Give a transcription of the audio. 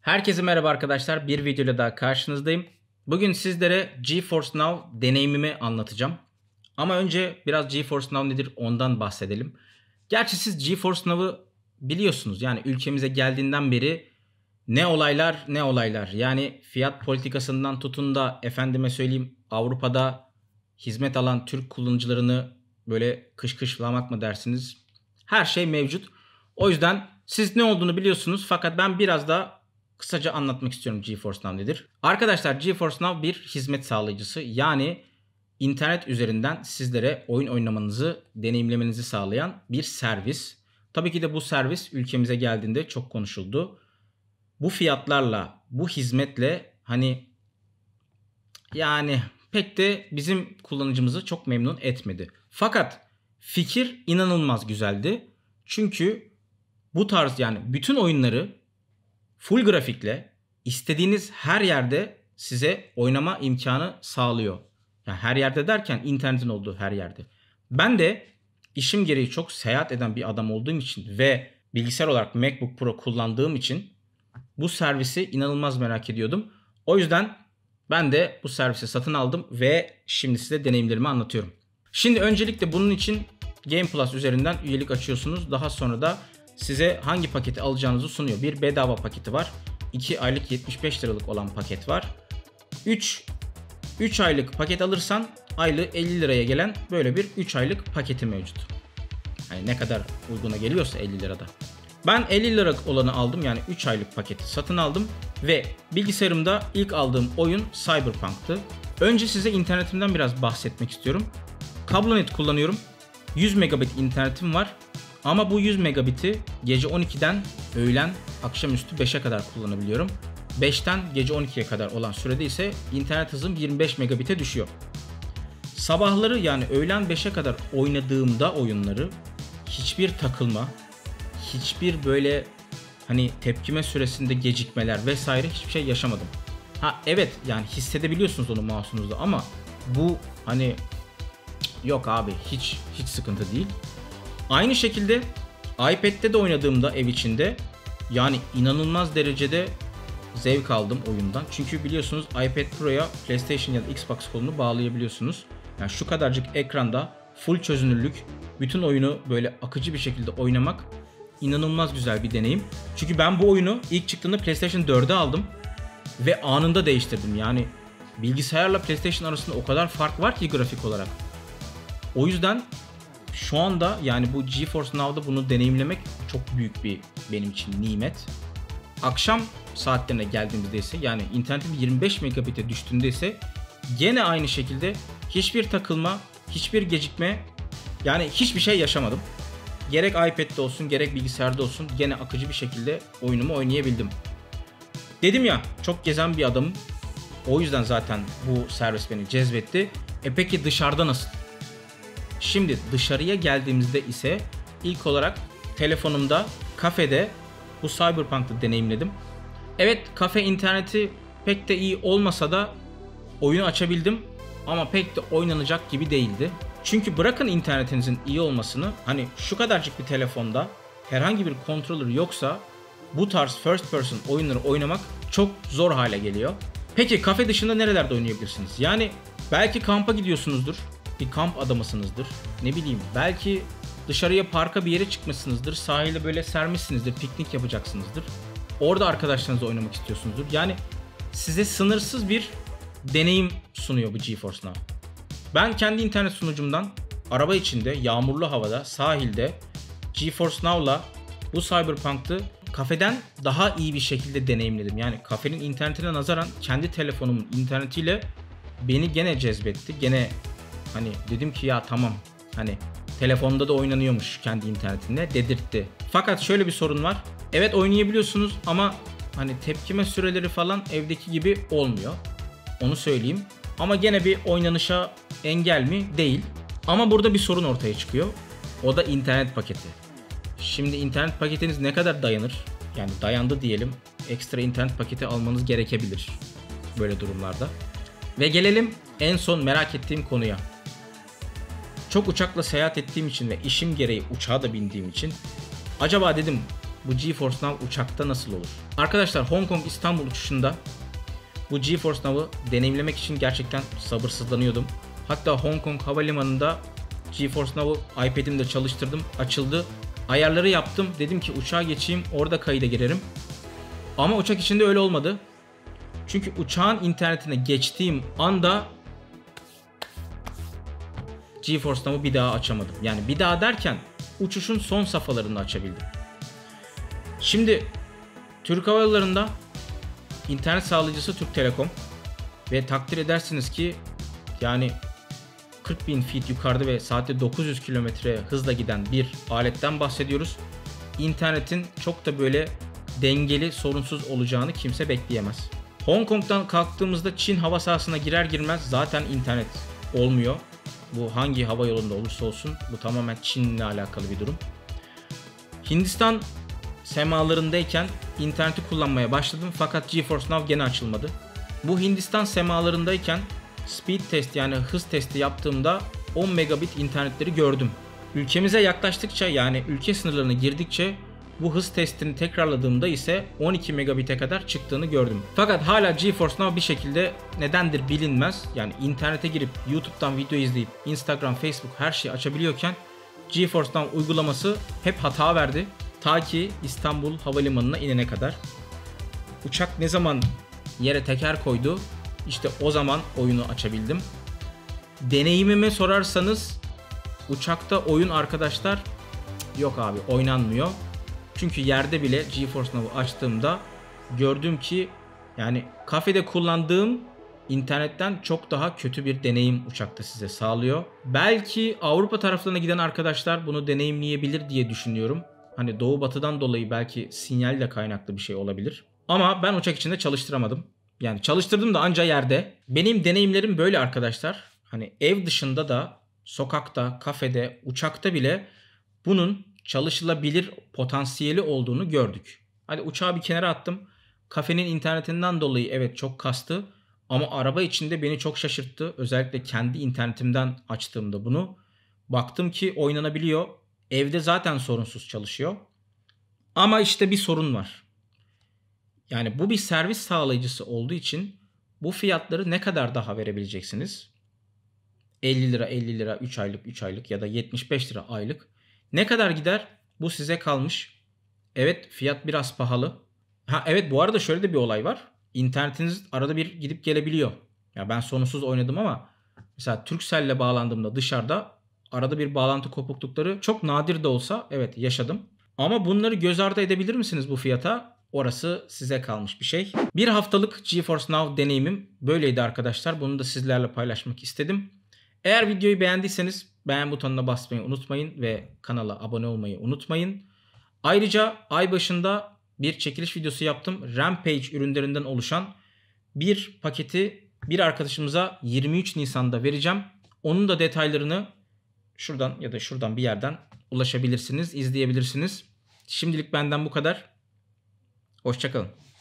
Herkese merhaba arkadaşlar. Bir videoyla daha karşınızdayım. Bugün sizlere GeForce Now deneyimimi anlatacağım. Ama önce biraz GeForce Now nedir ondan bahsedelim. Gerçi siz GeForce Now'ı biliyorsunuz. Yani ülkemize geldiğinden beri ne olaylar ne olaylar. Yani fiyat politikasından tutun da efendime söyleyeyim Avrupa'da hizmet alan Türk kullanıcılarını böyle kışkışlamak mı dersiniz? Her şey mevcut. O yüzden siz ne olduğunu biliyorsunuz fakat ben biraz da kısaca anlatmak istiyorum GeForce Now nedir. Arkadaşlar GeForce Now bir hizmet sağlayıcısı. Yani internet üzerinden sizlere oyun oynamanızı, deneyimlemenizi sağlayan bir servis. Tabii ki de bu servis ülkemize geldiğinde çok konuşuldu. Bu fiyatlarla, bu hizmetle yani pek de bizim kullanıcımızı çok memnun etmedi. Fakat fikir inanılmaz güzeldi. Çünkü bu tarz yani bütün oyunları full grafikle istediğiniz her yerde size oynama imkanı sağlıyor. Yani her yerde derken internetin olduğu her yerde. Ben de işim gereği çok seyahat eden bir adam olduğum için ve bilgisayar olarak MacBook Pro kullandığım için bu servisi inanılmaz merak ediyordum. O yüzden ben de bu servisi satın aldım ve şimdi size deneyimlerimi anlatıyorum. Şimdi öncelikle bunun için Game Plus üzerinden üyelik açıyorsunuz. Daha sonra da size hangi paketi alacağınızı sunuyor. Bir bedava paketi var. 2 aylık 75 liralık olan paket var. 3 aylık paket alırsan aylığı 50 liraya gelen böyle bir 3 aylık paketi mevcut. Yani ne kadar uyguna geliyorsa 50 lirada. Ben 50 liralık olanı aldım, yani 3 aylık paketi satın aldım ve bilgisayarımda ilk aldığım oyun Cyberpunk'tı. Önce size internetimden biraz bahsetmek istiyorum. Kablonet kullanıyorum. 100 megabit internetim var. Ama bu 100 megabiti gece 12'den öğlen akşamüstü 5'e kadar kullanabiliyorum. 5'ten gece 12'ye kadar olan sürede ise internet hızım 25 megabite düşüyor. Sabahları yani öğlen 5'e kadar oynadığımda oyunları hiçbir takılma, hiçbir böyle tepkime süresinde gecikmeler vesaire hiçbir şey yaşamadım. Evet, yani hissedebiliyorsunuz onu mouse'unuzda ama bu yok abi, hiç sıkıntı değil. Aynı şekilde iPad'de de oynadığımda ev içinde yani inanılmaz derecede zevk aldım oyundan. Çünkü biliyorsunuz iPad Pro'ya PlayStation ya da Xbox kolunu bağlayabiliyorsunuz. Yani şu kadarcık ekranda full çözünürlük, bütün oyunu böyle akıcı bir şekilde oynamak inanılmaz güzel bir deneyim. Çünkü ben bu oyunu ilk çıktığında PlayStation 4'e aldım ve anında değiştirdim. Yani bilgisayarla PlayStation arasında o kadar fark var ki grafik olarak. O yüzden şu anda yani bu GeForce Now'da bunu deneyimlemek çok büyük bir benim için nimet. Akşam saatlerine geldiğimizde ise yani internetim 25 megabit'e düştüğünde ise gene aynı şekilde hiçbir takılma, hiçbir gecikme, yani hiçbir şey yaşamadım. Gerek iPad'de olsun gerek bilgisayarda olsun gene akıcı bir şekilde oyunumu oynayabildim. Dedim ya, çok gezen bir adamım. O yüzden zaten bu servis beni cezbetti. Peki dışarıda nasıl? Şimdi dışarıya geldiğimizde ise ilk olarak telefonumda kafede bu Cyberpunk'ı deneyimledim. Evet, kafe interneti pek de iyi olmasa da oyunu açabildim ama pek de oynanacak gibi değildi. Çünkü bırakın internetinizin iyi olmasını, şu kadarcık bir telefonda herhangi bir controller yoksa bu tarz first person oyunları oynamak çok zor hale geliyor. Peki kafe dışında nerelerde oynayabilirsiniz? Yani belki kampa gidiyorsunuzdur. Bir kamp adamısınızdır. Ne bileyim, belki dışarıya parka bir yere çıkmışsınızdır. Sahilde böyle sermişsinizdir. Piknik yapacaksınızdır. Orada arkadaşlarınızla oynamak istiyorsunuzdur. Yani size sınırsız bir deneyim sunuyor bu GeForce Now. Ben kendi internet sunucumdan araba içinde, yağmurlu havada, sahilde GeForce Now'la bu Cyberpunk'ı kafeden daha iyi bir şekilde deneyimledim. Yani kafenin internetine nazaran kendi telefonumun internetiyle beni gene cezbetti. Gene dedim ki ya tamam, telefonda da oynanıyormuş kendi internetinde dedirtti. Fakat şöyle bir sorun var. Evet, oynayabiliyorsunuz ama tepkime süreleri falan evdeki gibi olmuyor. Onu söyleyeyim. Ama gene bir oynanışa engel mi? Değil. Ama burada bir sorun ortaya çıkıyor. O da internet paketi. Şimdi internet paketiniz ne kadar dayanır? Yani dayandı diyelim. Ekstra internet paketi almanız gerekebilir böyle durumlarda. Ve gelelim en son merak ettiğim konuya. Çok uçakla seyahat ettiğim için ve işim gereği uçağa da bindiğim için acaba dedim bu GeForce Now uçakta nasıl olur? Arkadaşlar Hong Kong İstanbul uçuşunda bu GeForce Now'ı deneyimlemek için gerçekten sabırsızlanıyordum. Hatta Hong Kong havalimanında GeForce Now'ı iPad'imde çalıştırdım, açıldı. Ayarları yaptım. Dedim ki uçağa geçeyim, orada kayıda girerim. Ama uçak içinde öyle olmadı. Çünkü uçağın internetine geçtiğim anda GeForce Now'ı bir daha açamadım. Yani bir daha derken uçuşun son safhalarını açabildim. Şimdi Türk Hava Yolları'nda internet sağlayıcısı Türk Telekom ve takdir edersiniz ki yani 40.000 feet yukarıda ve saatte 900 kilometre hızla giden bir aletten bahsediyoruz. İnternetin çok da böyle dengeli, sorunsuz olacağını kimse bekleyemez. Hong Kong'dan kalktığımızda Çin hava sahasına girer girmez zaten internet olmuyor. Bu hangi hava yolunda olursa olsun bu tamamen Çin'le alakalı bir durum. Hindistan semalarındayken interneti kullanmaya başladım fakat GeForce Now gene açılmadı. Bu Hindistan semalarındayken speed test yani hız testi yaptığımda 10 megabit internetleri gördüm. Ülkemize yaklaştıkça yani ülke sınırlarına girdikçe bu hız testini tekrarladığımda ise 12 megabit'e kadar çıktığını gördüm. Fakat hala GeForce Now bir şekilde nedendir bilinmez. Yani internete girip YouTube'dan video izleyip Instagram, Facebook her şeyi açabiliyorken GeForce Now uygulaması hep hata verdi. Ta ki İstanbul Havalimanı'na inene kadar. Uçak ne zaman yere teker koydu, işte o zaman oyunu açabildim. Deneyimimi sorarsanız uçakta oyun arkadaşlar yok abi, oynanmıyor. Çünkü yerde bile GeForce Now'ı açtığımda gördüm ki yani kafede kullandığım internetten çok daha kötü bir deneyim uçakta size sağlıyor. Belki Avrupa taraflarına giden arkadaşlar bunu deneyimleyebilir diye düşünüyorum. Hani doğu batıdan dolayı belki sinyalle kaynaklı bir şey olabilir. Ama ben uçak içinde çalıştıramadım. Yani çalıştırdım da anca yerde. Benim deneyimlerim böyle arkadaşlar. Hani ev dışında da, sokakta, kafede, uçakta bile bunun çalışılabilir potansiyeli olduğunu gördük. Hadi uçağı bir kenara attım. Kafenin internetinden dolayı evet çok kastı. Ama araba içinde beni çok şaşırttı. Özellikle kendi internetimden açtığımda bunu. Baktım ki oynanabiliyor. Evde zaten sorunsuz çalışıyor. Ama işte bir sorun var. Yani bu bir servis sağlayıcısı olduğu için bu fiyatları ne kadar daha verebileceksiniz? 50 lira 50 lira 3 aylık 3 aylık ya da 75 lira aylık. Ne kadar gider? Bu size kalmış. Evet fiyat biraz pahalı. Ha evet bu arada şöyle de bir olay var. İnternetiniz arada bir gidip gelebiliyor. Ya ben sonsuz oynadım ama mesela Turkcell'le bağlandığımda dışarıda arada bir bağlantı kopuklukları çok nadir de olsa evet yaşadım. Ama bunları göz ardı edebilir misiniz bu fiyata? Orası size kalmış bir şey. Bir haftalık GeForce Now deneyimim böyleydi arkadaşlar. Bunu da sizlerle paylaşmak istedim. Eğer videoyu beğendiyseniz beğen butonuna basmayı unutmayın ve kanala abone olmayı unutmayın. Ayrıca ay başında bir çekiliş videosu yaptım. Rampage ürünlerinden oluşan bir paketi bir arkadaşımıza 23 Nisan'da vereceğim. Onun da detaylarını şuradan ya da şuradan bir yerden ulaşabilirsiniz, izleyebilirsiniz. Şimdilik benden bu kadar. Hoşça kalın.